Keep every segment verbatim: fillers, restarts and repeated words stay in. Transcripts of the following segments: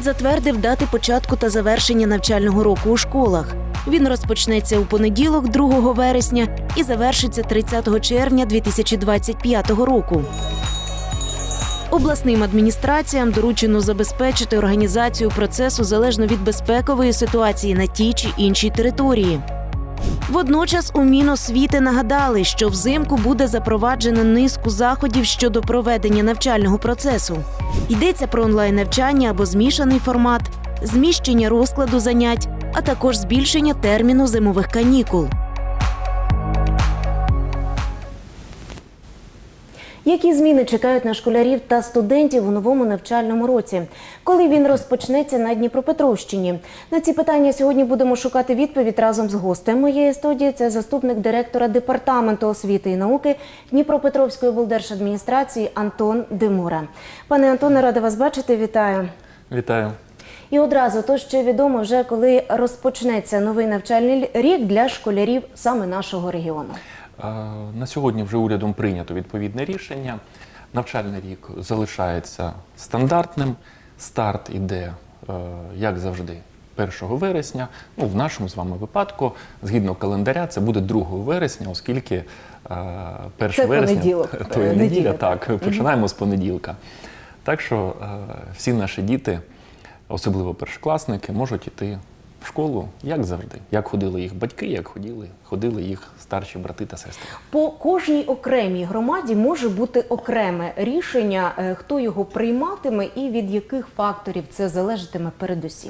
затвердив дати початку та завершення навчального року у школах. Він розпочнеться у понеділок, другого вересня, і завершиться тридцятого червня дві тисячі двадцять п'ятого року. Обласним адміністраціям доручено забезпечити організацію процесу залежно від безпекової ситуації на тій чи іншій території. Водночас у Міносвіти нагадали, що взимку буде запроваджено низку заходів щодо проведення навчального процесу. Йдеться про онлайн-навчання або змішаний формат, зміщення розкладу занять, а також збільшення терміну зимових канікул. Які зміни чекають на школярів та студентів у новому навчальному році? Коли він розпочнеться на Дніпропетровщині? На ці питання сьогодні будемо шукати відповідь разом з гостем моєї студії. Це заступник директора Департаменту освіти і науки Дніпропетровської облдержадміністрації Антон Димура. Пане Антоне, рада вас бачити. Вітаю. Вітаю. І одразу, то що відомо вже, коли розпочнеться новий навчальний рік для школярів саме нашого регіону? На сьогодні вже урядом прийнято відповідне рішення. Навчальний рік залишається стандартним. Старт іде, як завжди, першого вересня. Ну, в нашому з вами випадку, згідно календаря, це буде другого вересня, оскільки першого вересня, то є неділя, так, починаємо угу. з понеділка. Так що всі наші діти, особливо першокласники, можуть іти в школу, як завжди, як ходили їх батьки, як ходили, ходили їх старші брати та сестри. По кожній окремій громаді може бути окреме рішення, хто його прийматиме і від яких факторів це залежатиме передусім?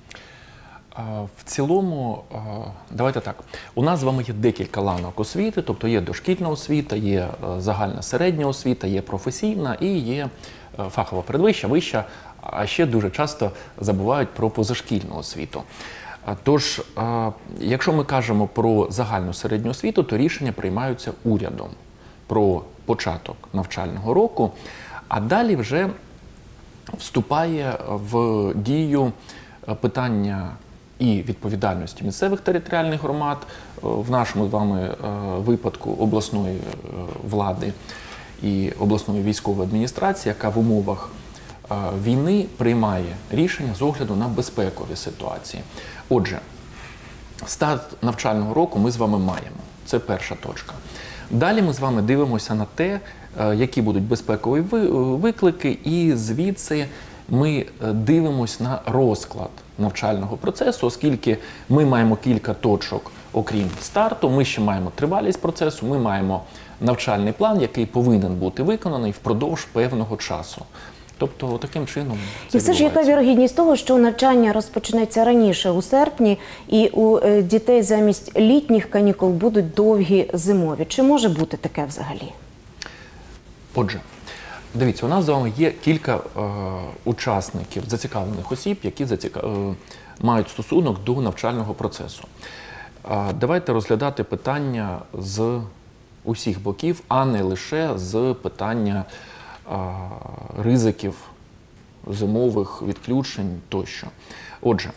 В цілому, давайте так, у нас з вами є декілька ланок освіти, тобто є дошкільна освіта, є загальна середня освіта, є професійна і є фахова передвища, вища, а ще дуже часто забувають про позашкільну освіту. Тож, якщо ми кажемо про загальну середню освіту, то рішення приймаються урядом про початок навчального року, а далі вже вступає в дію питання і відповідальності місцевих територіальних громад, в нашому з вами випадку обласної влади і обласної військової адміністрації, яка в умовах війни приймає рішення з огляду на безпекові ситуації. Отже, старт навчального року ми з вами маємо. Це перша точка. Далі ми з вами дивимося на те, які будуть безпекові виклики, і звідси ми дивимося на розклад навчального процесу, оскільки ми маємо кілька точок, окрім старту, ми ще маємо тривалість процесу, ми маємо навчальний план, який повинен бути виконаний впродовж певного часу. Тобто, таким чином це І все ж яка вірогідність того, що навчання розпочнеться раніше, у серпні, і у дітей замість літніх канікул будуть довгі зимові? Чи може бути таке взагалі? Отже, дивіться, у нас з вами є кілька е, учасників, зацікавлених осіб, які зацікав... е, мають стосунок до навчального процесу. Е, давайте розглядати питання з усіх боків, а не лише з питання ризиків зимових відключень тощо. Отже,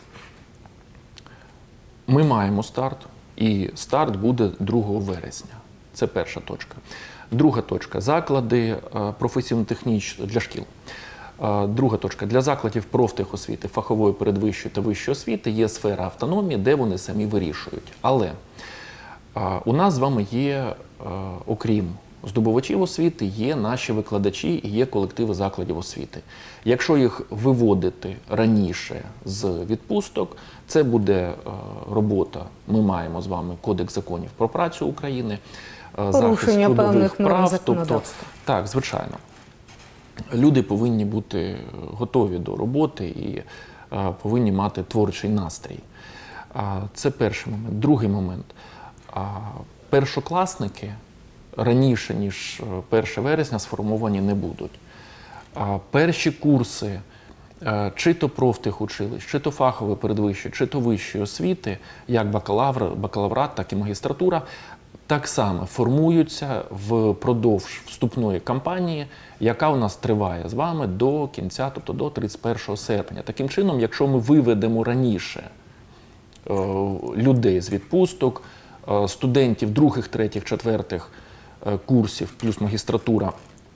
ми маємо старт, і старт буде другого вересня. Це перша точка. Друга точка – заклади професійно-технічні для шкіл. Друга точка – для закладів профтехосвіти, фахової передвищої та вищої освіти є сфера автономії, де вони самі вирішують. Але у нас з вами є, окрім здобувачів освіти, є наші викладачі і є колективи закладів освіти. Якщо їх виводити раніше з відпусток, це буде робота, ми маємо з вами Кодекс законів про працю України, захист трудових прав. Тобто, так, звичайно. Люди повинні бути готові до роботи і повинні мати творчий настрій. Це перший момент. Другий момент. Першокласники раніше, ніж першого вересня, сформовані не будуть. Перші курси, чи то профтехучилищ, чи то фахової передвищої, чи то вищої освіти, як бакалавр, бакалаврат, так і магістратура, так само формуються впродовж вступної кампанії, яка у нас триває з вами до кінця, тобто до тридцять першого серпня. Таким чином, якщо ми виведемо раніше людей з відпусток, студентів других, третіх, четвертих курсів, плюс магістратура,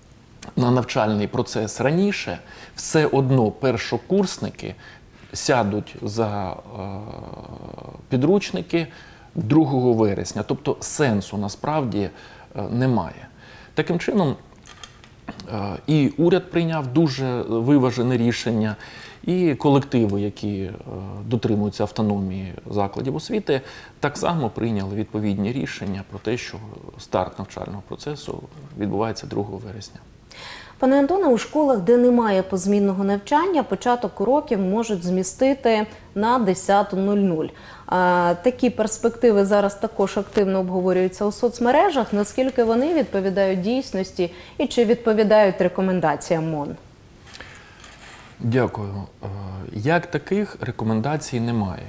на навчальний процес раніше, все одно першокурсники сядуть за е, підручники другого вересня. Тобто сенсу насправді е, немає. Таким чином, е, і уряд прийняв дуже виважене рішення, і колективи, які е, дотримуються автономії закладів освіти, так само прийняли відповідні рішення про те, що старт навчального процесу відбувається другого вересня. Пане Антоне, у школах, де немає позмінного навчання, початок уроків можуть змістити на десята нуль нуль. Такі перспективи зараз також активно обговорюються у соцмережах. Наскільки вони відповідають дійсності і чи відповідають рекомендаціям МОН? Дякую. Як таких рекомендацій немає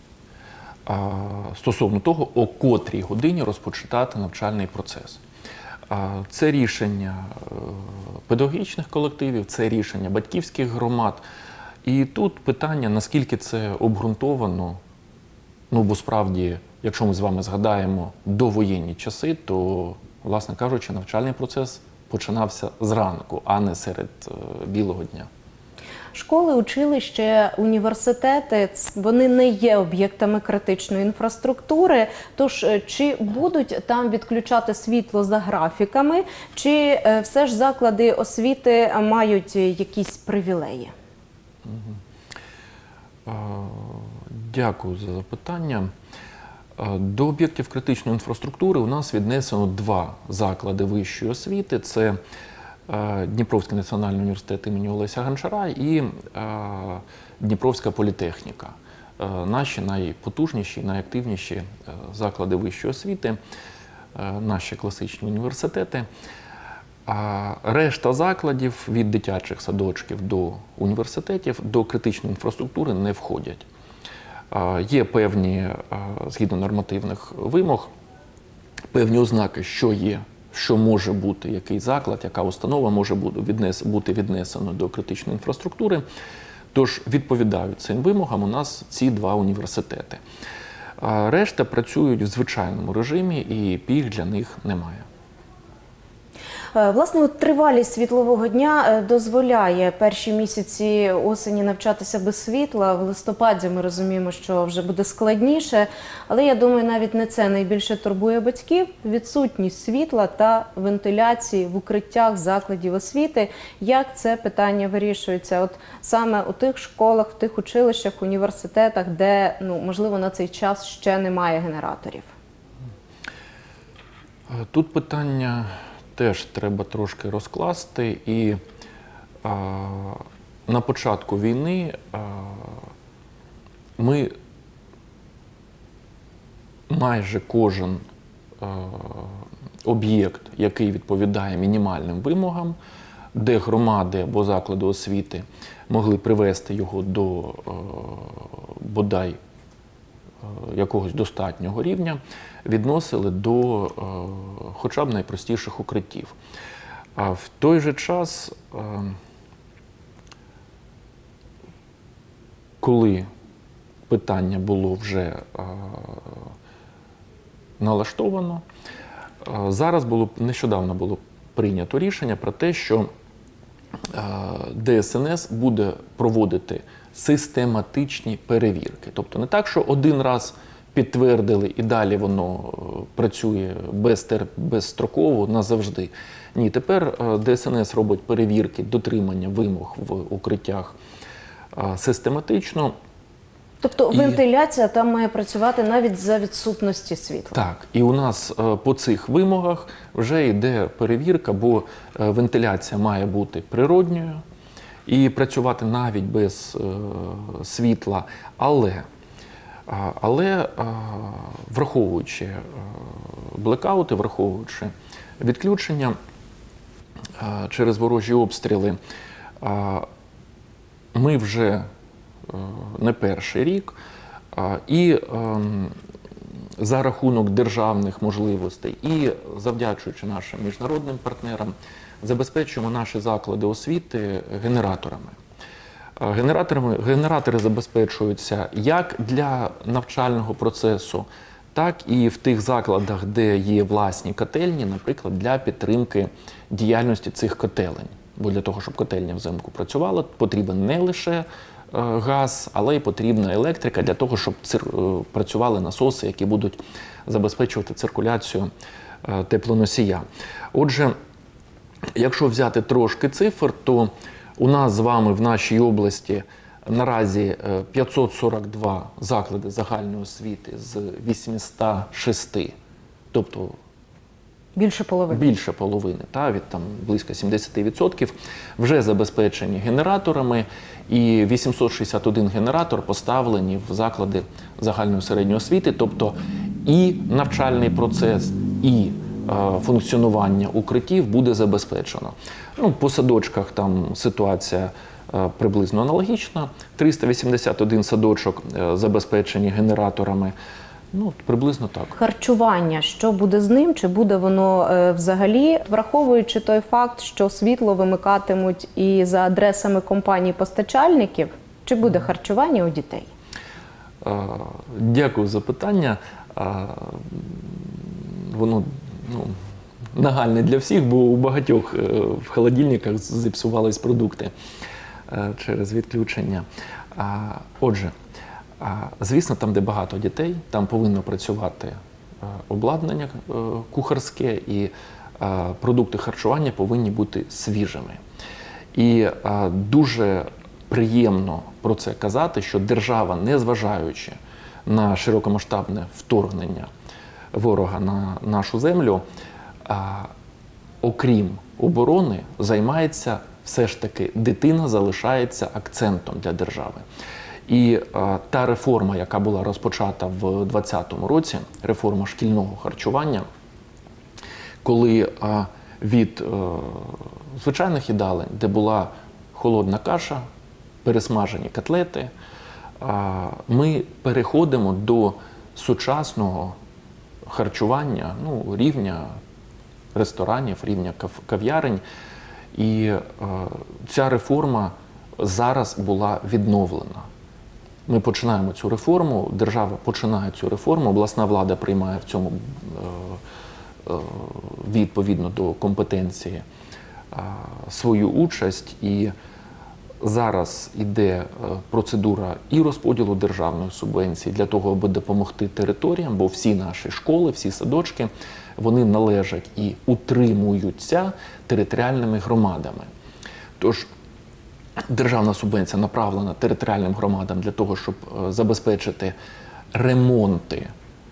стосовно того, о котрій годині розпочати навчальний процес. Це рішення педагогічних колективів, це рішення батьківських громад. І тут питання, наскільки це обґрунтовано, ну, бо справді, якщо ми з вами згадаємо довоєнні часи, то, власне кажучи, навчальний процес починався зранку, а не серед білого дня. Школи, училища, університети – вони не є об'єктами критичної інфраструктури. Тож, чи будуть там відключати світло за графіками, чи все ж заклади освіти мають якісь привілеї? Дякую за запитання. До об'єктів критичної інфраструктури у нас віднесено два заклади вищої освіти. Це Дніпровський національний університет імені Олеся Гончара і Дніпровська політехніка. Наші найпотужніші, найактивніші заклади вищої освіти, наші класичні університети. А решта закладів від дитячих садочків до університетів до критичної інфраструктури не входять. Є певні, згідно нормативних вимог, певні ознаки, що є, що може бути, який заклад, яка установа може бути віднесено до критичної інфраструктури. Тож відповідають цим вимогам у нас ці два університети. Решта працюють в звичайному режимі і пільг для них немає. Власне, тривалість світлового дня дозволяє перші місяці осені навчатися без світла. В листопаді ми розуміємо, що вже буде складніше. Але я думаю, навіть не це найбільше турбує батьків. Відсутність світла та вентиляції в укриттях закладів освіти. Як це питання вирішується? От саме у тих школах, в тих училищах, університетах, де, ну, можливо, на цей час ще немає генераторів? Тут питання теж треба трошки розкласти. І а, на початку війни а, ми майже кожен об'єкт, який відповідає мінімальним вимогам, де громади або заклади освіти могли привести його до а, бодай якогось достатнього рівня, відносили до е, хоча б найпростіших укриттів. А в той же час, е, коли питання було вже е, налаштовано, е, зараз було, нещодавно було прийнято рішення про те, що е, Д С Н С буде проводити систематичні перевірки. Тобто не так, що один раз підтвердили і далі воно працює безстроково, назавжди. Ні, тепер Д С Н С робить перевірки дотримання вимог в укриттях систематично. Тобто і... вентиляція там має працювати навіть за відсутності світла? Так, і у нас по цих вимогах вже йде перевірка, бо вентиляція має бути природньою і працювати навіть без е, світла, але, але враховуючи блекаути, враховуючи відключення через ворожі обстріли, ми вже не перший рік, і за рахунок державних можливостей, і завдячуючи нашим міжнародним партнерам, забезпечуємо наші заклади освіти генераторами. Генераторами генератори забезпечуються як для навчального процесу, так і в тих закладах, де є власні котельні, наприклад, для підтримки діяльності цих котелень. Бо для того, щоб котельня взимку працювала, потрібен не лише газ, але й потрібна електрика для того, щоб працювали насоси, які будуть забезпечувати циркуляцію теплоносія. Отже, якщо взяти трошки цифр, то у нас з вами в нашій області наразі п'ятсот сорок два заклади загальної освіти з вісімсот шість, тобто більше половини, більше половини та, від там, близько сімдесят відсотків, вже забезпечені генераторами, і вісімсот шістдесят один генератор поставлені в заклади загальної середньої освіти, тобто і навчальний процес, і е, функціонування укриттів буде забезпечено. Ну, по садочках там ситуація е, приблизно аналогічна. триста вісімдесят один садочок е, забезпечені генераторами. Ну, приблизно так. Харчування, що буде з ним, чи буде воно е, взагалі, враховуючи той факт, що світло вимикатимуть і за адресами компаній-постачальників, чи буде харчування у дітей? Е, дякую за питання. Е, воно ну, нагальне для всіх, бо у багатьох е, в холодильниках зіпсувались продукти е, через відключення. Е, отже, звісно, там, де багато дітей, там повинно працювати обладнання кухарське, і продукти харчування повинні бути свіжими. І дуже приємно про це казати, що держава, незважаючи на широкомасштабне вторгнення ворога на нашу землю, окрім оборони, займається все ж таки, дитина залишається акцентом для держави. І а, та реформа, яка була розпочата в двадцятому році, реформа шкільного харчування, коли а, від а, звичайних їдалень, де була холодна каша, пересмажені котлети, а, ми переходимо до сучасного харчування, ну, рівня ресторанів, рівня кав кав'ярень. І а, ця реформа зараз була відновлена. Ми починаємо цю реформу, держава починає цю реформу, обласна влада приймає в цьому е, е, відповідно до компетенції е, свою участь. І зараз йде процедура і розподілу державної субвенції для того, аби допомогти територіям, бо всі наші школи, всі садочки, вони належать і утримуються територіальними громадами. Тож, державна субвенція направлена територіальним громадам для того, щоб забезпечити ремонти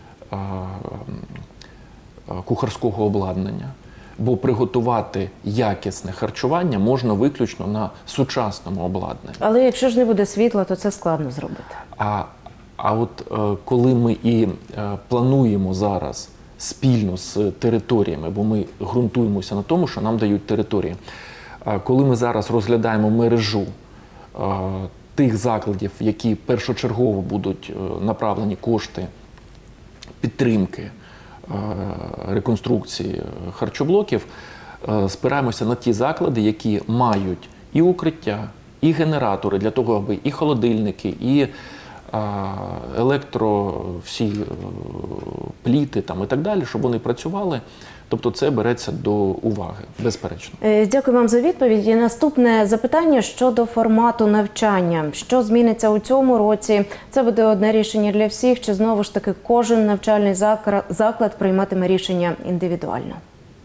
кухарського обладнання, бо приготувати якісне харчування можна виключно на сучасному обладнанні. Але якщо ж не буде світла, то це складно зробити. А, а от коли ми і плануємо зараз спільно з територіями, бо ми ґрунтуємося на тому, що нам дають території, коли ми зараз розглядаємо мережу тих закладів, в які першочергово будуть направлені кошти підтримки реконструкції харчоблоків, спираємося на ті заклади, які мають і укриття, і генератори для того, аби і холодильники, і електро, всі пліти там, і так далі, щоб вони працювали. Тобто це береться до уваги, безперечно. Дякую вам за відповідь. І наступне запитання щодо формату навчання. Що зміниться у цьому році? Це буде одне рішення для всіх, чи знову ж таки кожен навчальний заклад прийматиме рішення індивідуально?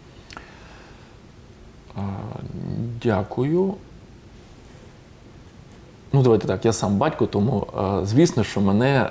Дякую. Ну, давайте так, я сам батько, тому, звісно, що мене,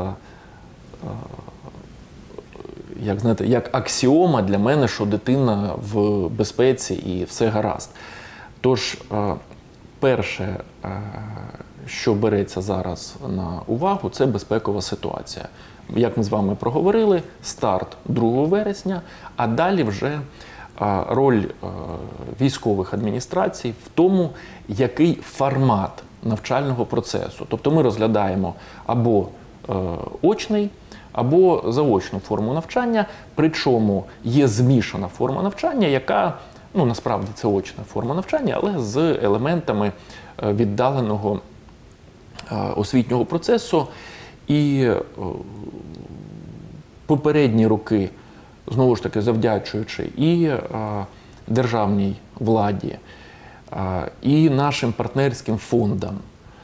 як, знаєте, як аксіома для мене, що дитина в безпеці і все гаразд. Тож, перше, що береться зараз на увагу, це безпекова ситуація. Як ми з вами проговорили, старт другого вересня, а далі вже роль військових адміністрацій в тому, який формат навчального процесу. Тобто ми розглядаємо або е, очний, або заочну форму навчання, причому є змішана форма навчання, яка, ну насправді це очна форма навчання, але з елементами віддаленого е, освітнього процесу. І е, попередні роки, знову ж таки, завдячуючи і державній владі, і нашим партнерським фондам,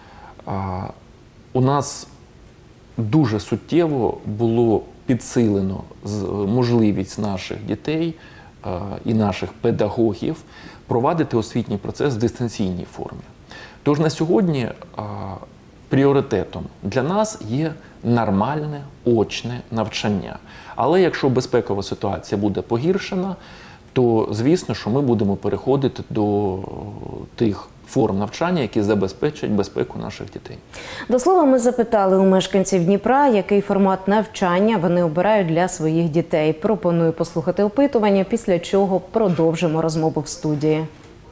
у нас дуже суттєво було підсилено можливість наших дітей і наших педагогів провадити освітній процес в дистанційній формі. Тож на сьогодні пріоритетом для нас є нормальне очне навчання. Але якщо безпекова ситуація буде погіршена, то звісно, що ми будемо переходити до тих форм навчання, які забезпечать безпеку наших дітей. До слова, ми запитали у мешканців Дніпра, який формат навчання вони обирають для своїх дітей. Пропоную послухати опитування, після чого продовжимо розмову в студії.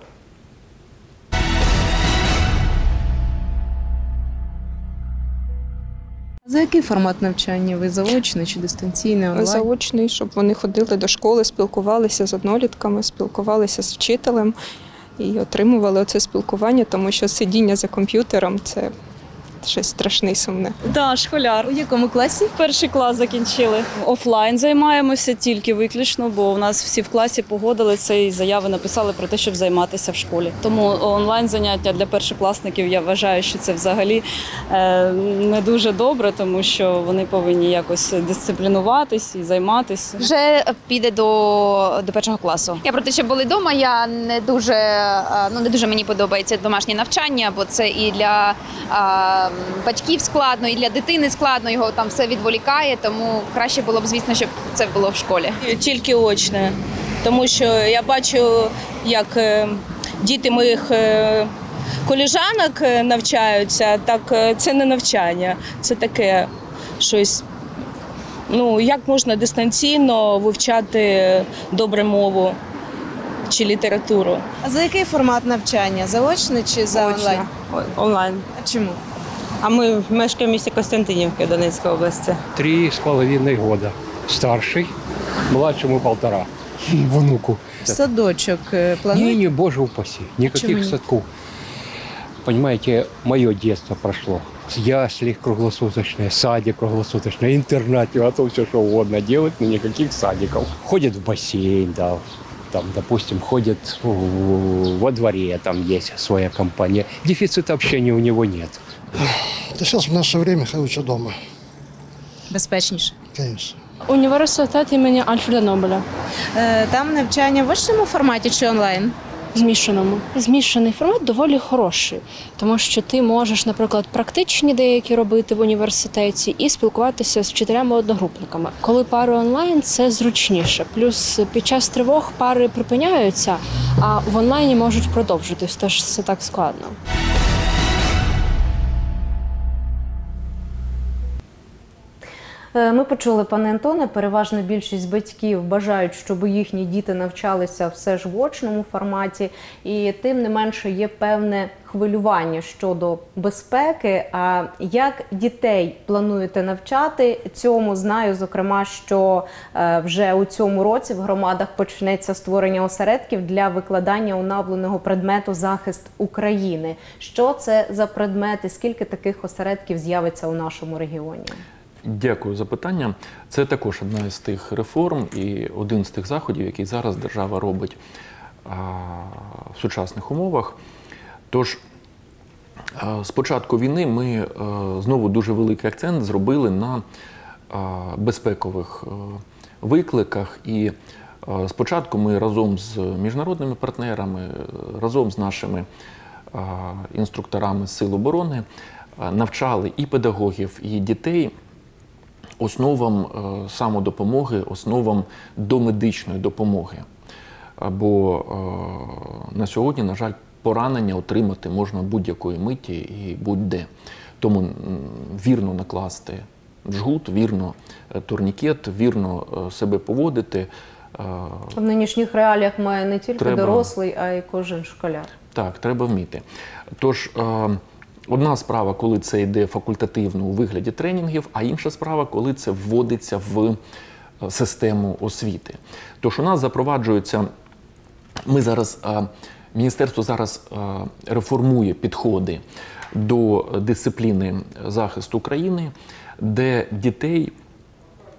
За який формат навчання? Ви заочний чи дистанційний, онлайн? Заочний, щоб вони ходили до школи, спілкувалися з однолітками, спілкувалися з вчителем і отримували оце спілкування, тому що сидіння за комп'ютером – це щось страшне і сумне. Да, школяр. У якому класі? Перший клас закінчили. Офлайн займаємося тільки виключно, бо у нас всі в класі погодилися і заяви написали про те, щоб займатися в школі. Тому онлайн заняття для першокласників, я вважаю, що це взагалі не дуже добре, тому що вони повинні якось дисциплінуватись і займатися. Вже піде до, до першого класу. Я про те, що були вдома, я не дуже, ну, не дуже мені подобається домашнє навчання, бо це і для а, батьків складно, і для дитини складно, його там все відволікає, тому краще було б, звісно, щоб це було в школі. Тільки очне, тому що я бачу, як діти моїх колежанок навчаються, так це не навчання, це таке щось. Ну, як можна дистанційно вивчати добре мову чи літературу? А за який формат навчання? Заочний чи за онлайн? Онлайн. А чому? А ми мешкаємо в місті Костянтинівки Донецької області. Три с половиной года. Старший, младшему полтора. Внуку. Садочок планують? Не, не, боже упаси. Никаких садков. Понимаете, мое детство прошло. Ясли круглосуточные, садик круглосуточный, интернат, а то все, что угодно делать, но никаких садиков. Ходит в бассейн, да. Там, допустим, ходит во дворе, там есть своя компания. Дефицита общения у него нет. Да сейчас в наше время лучше дома. Безпечніше? Конечно. Університет імені Альфреда Нобеля. Там навчання в очному форматі чи онлайн? Змішаному. Змішаний формат доволі хороший, тому що ти можеш, наприклад, практичні деякі робити в університеті і спілкуватися з вчителями-одногрупниками. Коли пари онлайн, це зручніше. Плюс під час тривог пари припиняються, а в онлайні можуть продовжитись, тож це так складно. Ми почули, пане Антоне, переважна більшість батьків бажають, щоб їхні діти навчалися все ж в очному форматі, і тим не менше є певне хвилювання щодо безпеки. А як дітей плануєте навчати цьому? Знаю, зокрема, що вже у цьому році в громадах почнеться створення осередків для викладання оновленого предмету «Захист України». Що це за предмети? Скільки таких осередків з'явиться у нашому регіоні? Дякую за питання. Це також одна із тих реформ і один з тих заходів, який зараз держава робить а, в сучасних умовах. Тож, а, з початку війни ми а, знову дуже великий акцент зробили на а, безпекових а, викликах. І а, спочатку ми разом з міжнародними партнерами, разом з нашими а, інструкторами з Сил оборони а, навчали і педагогів, і дітей основам е, самодопомоги, основам домедичної допомоги. Бо е, на сьогодні, на жаль, поранення отримати можна будь-якої миті і будь-де. Тому м, вірно накласти джгут, вірно е, турнікет, вірно е, себе поводити. Е, В нинішніх реаліях має не тільки треба, дорослий, а й кожен школяр. Так, треба вміти. Тож, е, одна справа, коли це йде факультативно у вигляді тренінгів, а інша справа, коли це вводиться в систему освіти. Тож у нас запроваджується, ми зараз, міністерство зараз реформує підходи до дисципліни захисту України, де дітей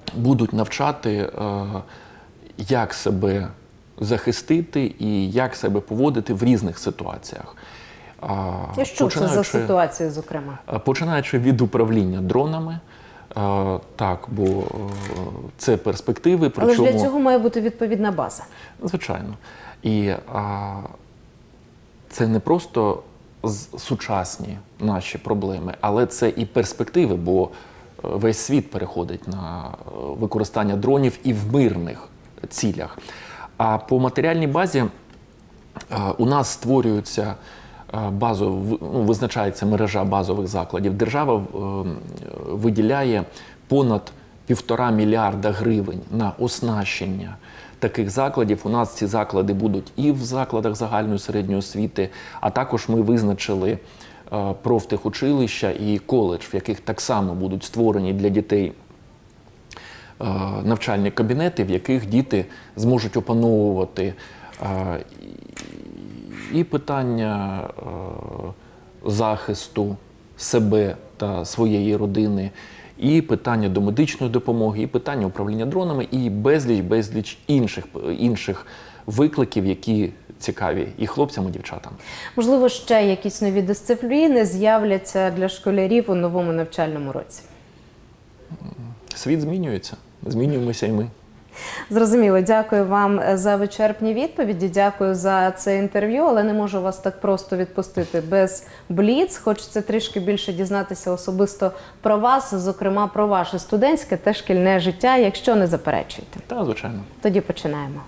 будуть навчати, як себе захистити і як себе поводити в різних ситуаціях. І що це за ситуації, зокрема? Починаючи від управління дронами, так, бо це перспективи. Але ж для цього має бути відповідна база. Звичайно. І а, це не просто сучасні наші проблеми, але це і перспективи, бо весь світ переходить на використання дронів і в мирних цілях. А по матеріальній базі а, у нас створюються базов, ну, визначається мережа базових закладів. Держава е, виділяє понад півтора мільярда гривень на оснащення таких закладів. У нас ці заклади будуть і в закладах загальної середньої освіти, а також ми визначили е, профтехучилища і коледж, в яких так само будуть створені для дітей е, навчальні кабінети, в яких діти зможуть опановувати е, і питання е, захисту себе та своєї родини, і питання до медичної допомоги, і питання управління дронами, і безліч-безліч інших, інших викликів, які цікаві і хлопцям, і дівчатам. Можливо, ще якісь нові дисципліни з'являться для школярів у новому навчальному році? Світ змінюється. Змінюємося і ми. Зрозуміло. Дякую вам за вичерпні відповіді, дякую за це інтерв'ю, але не можу вас так просто відпустити без бліц. Хочеться трішки більше дізнатися особисто про вас, зокрема про ваше студентське та шкільне життя, якщо не заперечуєте. Так, звичайно. Тоді починаємо.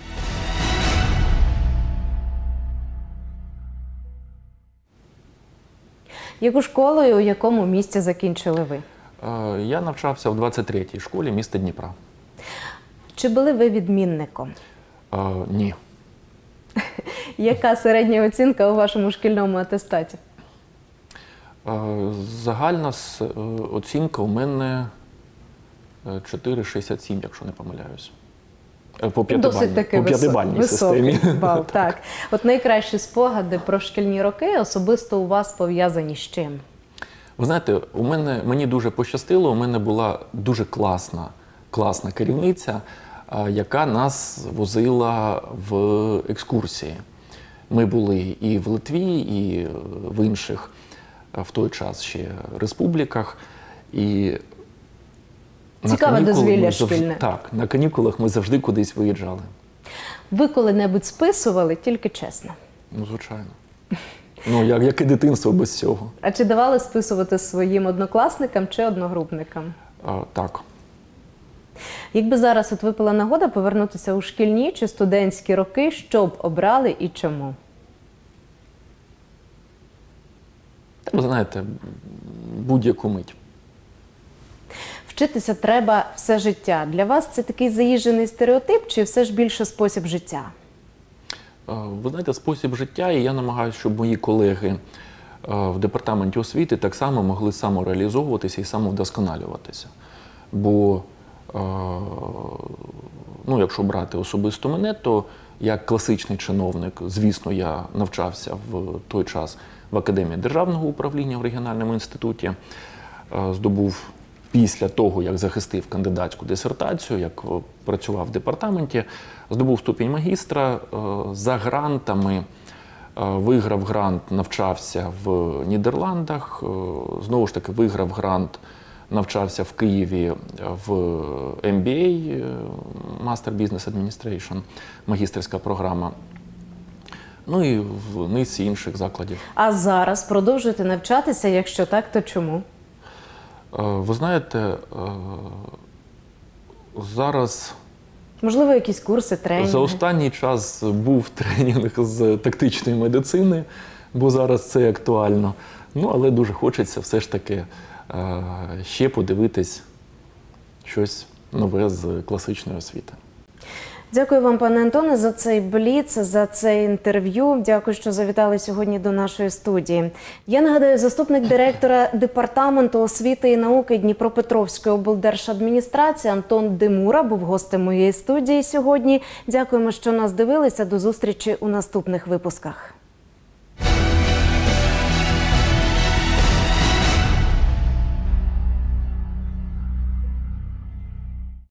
Яку школу і у якому місті закінчили ви? Я навчався в двадцять третій школі міста Дніпра. Чи були ви відмінником? А, ні. Яка середня оцінка у вашому шкільному атестаті? А, загальна оцінка у мене чотири шістдесят сім, якщо не помиляюсь. По п'ятибальній системі. Бал, так. так. От найкращі спогади про шкільні роки особисто у вас пов'язані з чим? Ви знаєте, у мене, мені дуже пощастило, у мене була дуже класна, класна керівниця, яка нас возила в екскурсії. Ми були і в Литві, і в інших, в той час ще республіках. І цікаве дозвілля шкільне. Так, на канікулах ми завжди кудись виїжджали. Ви коли-небудь списували, тільки чесно? Ну, звичайно. Ну, як, як і дитинство без цього. А чи давали списувати своїм однокласникам чи одногрупникам? А, так. Якби зараз от випала нагода повернутися у шкільні чи студентські роки, що б обрали і чому? Ви знаєте, будь-яку мить. Вчитися треба все життя. Для вас це такий заїжджений стереотип чи все ж більше спосіб життя? Ви знаєте, спосіб життя, і я намагаюся, щоб мої колеги в департаменті освіти так само могли самореалізовуватися і самовдосконалюватися. Бо, ну, якщо брати особисто мене, то як класичний чиновник, звісно, я навчався в той час в Академії державного управління в регіональному інституті, здобув після того, як захистив кандидатську дисертацію, як працював в департаменті, здобув ступінь магістра, за грантами виграв грант, навчався в Нідерландах, знову ж таки виграв грант, навчався в Києві в ем бі ей, Master Business Administration, магістерська програма, ну і в низці інших закладів. А зараз продовжуєте навчатися? Якщо так, то чому? Ви знаєте, зараз... Можливо, якісь курси, тренінги? За останній час був тренінг з тактичної медицини, бо зараз це актуально. Ну, але дуже хочеться все ж таки ще подивитись щось нове з класичної освіти. Дякую вам, пане Антоне, за цей бліц, за це інтерв'ю. Дякую, що завітали сьогодні до нашої студії. Я нагадаю, заступник директора Департаменту освіти і науки Дніпропетровської облдержадміністрації Антон Демура був гостем моєї студії сьогодні. Дякуємо, що нас дивилися. До зустрічі у наступних випусках.